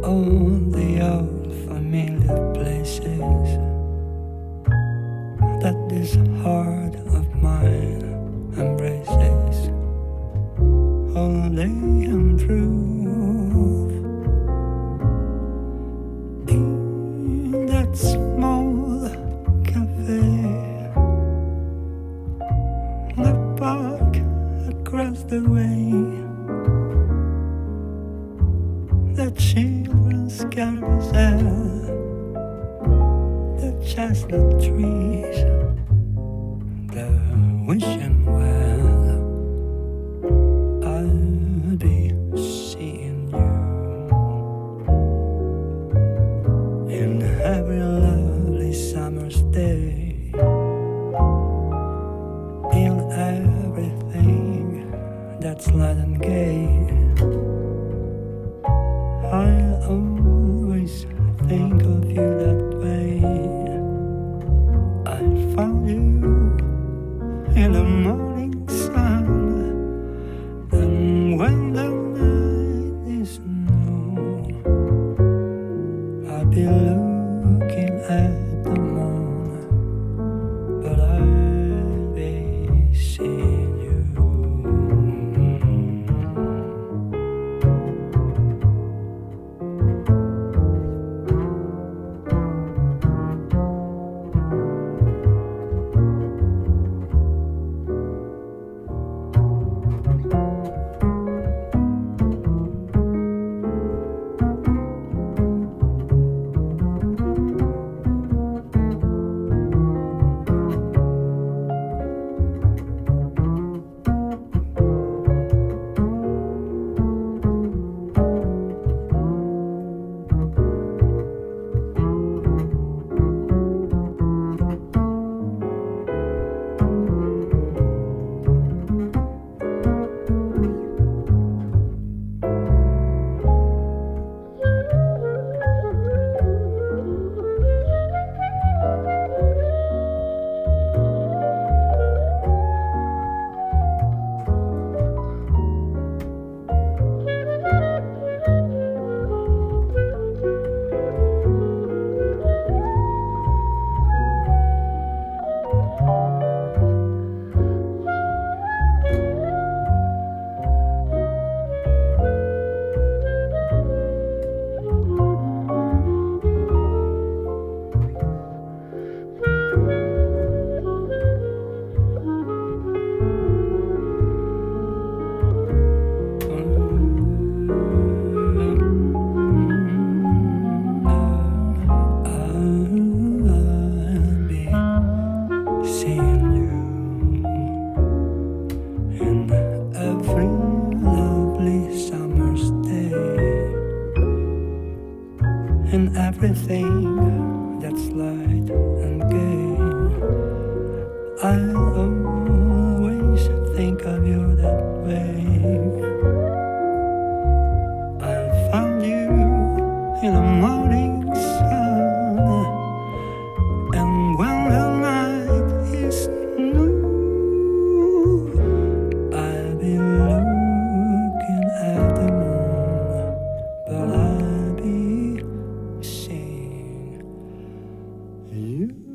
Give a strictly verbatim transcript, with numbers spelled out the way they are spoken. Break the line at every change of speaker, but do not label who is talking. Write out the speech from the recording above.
all the old familiar places that this heart of mine embraces. Holiday and truth in that small cafe, the park across the way, the children's carousel, the chestnut trees, the wishing well. I'll be seeing you in every lovely summer's day, in everything that's light and gay. I always think of you that way. I found you in the morning sun, and when the night is new, I'll be looking at the moon, but I'll be seeing you. In everything that's light and gay, I'll always think of you that way. I found you in the morning sun, and when the night is new, I'll be looking at the moon, but I'll be seeing you.